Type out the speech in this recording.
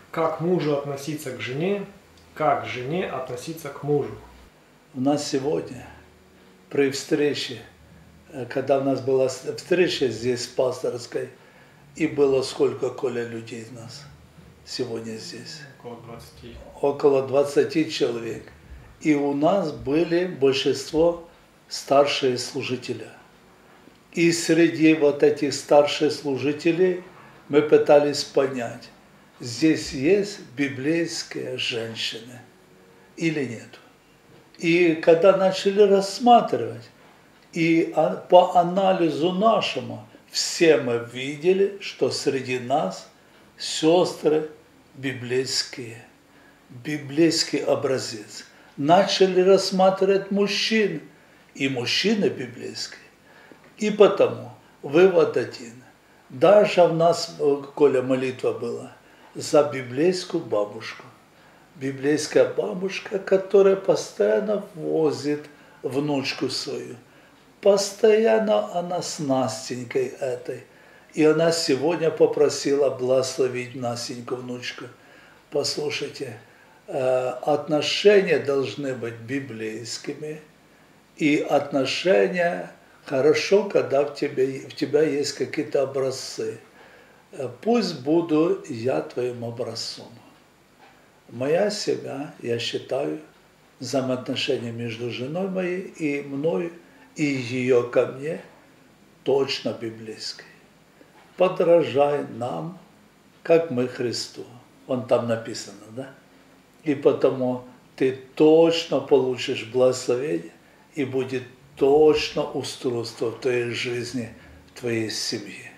Как мужу относиться к жене, как жене относиться к мужу. У нас сегодня при встрече, когда у нас была встреча здесь пасторской, и было сколько, Коля, людей у нас сегодня здесь? Около 20. Около 20 человек. И у нас были большинство старшие служители. И среди вот этих старших служителей мы пытались понять, здесь есть библейские женщины или нет. И когда начали рассматривать, и по анализу нашему, все мы видели, что среди нас сестры библейские, библейский образец. Начали рассматривать мужчин, и мужчины библейские. И потому вывод один. Даже у нас, Коля, молитва была за библейскую бабушку. Библейская бабушка, которая постоянно возит внучку свою. Постоянно она с Настенькой этой. И она сегодня попросила благословить Настеньку, внучку. Послушайте, отношения должны быть библейскими. И отношения хорошо, когда в тебя есть какие-то образцы. Пусть буду я твоим образцом. Моя семья, я считаю, взаимоотношения между женой моей и мной, и ее ко мне, точно библейские. Подражай нам, как мы Христу. Вон там написано, да? И потому ты точно получишь благословение, и будет точно устройство в твоей жизни, в твоей семье.